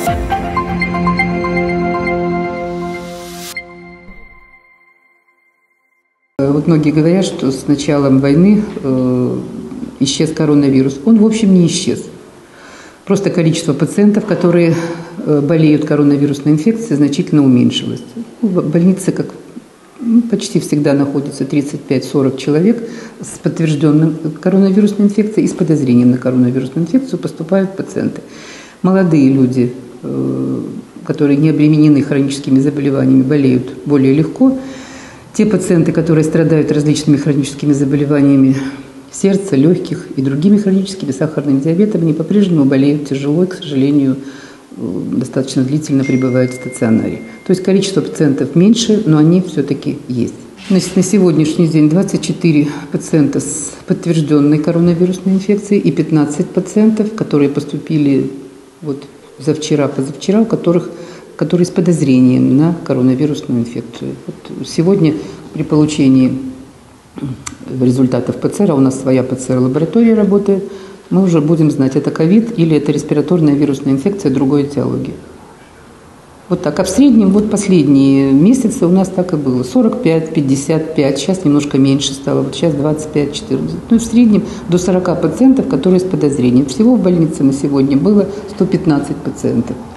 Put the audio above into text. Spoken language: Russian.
Вот многие говорят, что с началом войны исчез коронавирус. Он, в общем, не исчез. Просто количество пациентов, которые болеют коронавирусной инфекцией, значительно уменьшилось. В больнице, как почти всегда, находится 35-40 человек с подтвержденным коронавирусной инфекцией и с подозрением на коронавирусную инфекцию поступают пациенты. Молодые люди, которые не обременены хроническими заболеваниями, болеют более легко. Те пациенты, которые страдают различными хроническими заболеваниями сердца, легких и другими хроническими сахарным диабетом, они по-прежнему болеют тяжело и, к сожалению, достаточно длительно пребывают в стационаре. То есть количество пациентов меньше, но они все-таки есть. Значит, на сегодняшний день 24 пациента с подтвержденной коронавирусной инфекцией и 15 пациентов, которые поступили вот позавчера, которые с подозрением на коронавирусную инфекцию. Вот сегодня при получении результатов ПЦР, у нас своя ПЦР-лаборатория работает, мы уже будем знать, это ковид или это респираторная вирусная инфекция другой этиологии. Вот так. А в среднем вот последние месяцы у нас так и было. 45, 55, сейчас немножко меньше стало, вот сейчас 25, 14. Ну и в среднем до 40 пациентов, которые с подозрением. Всего в больнице на сегодня было 115 пациентов.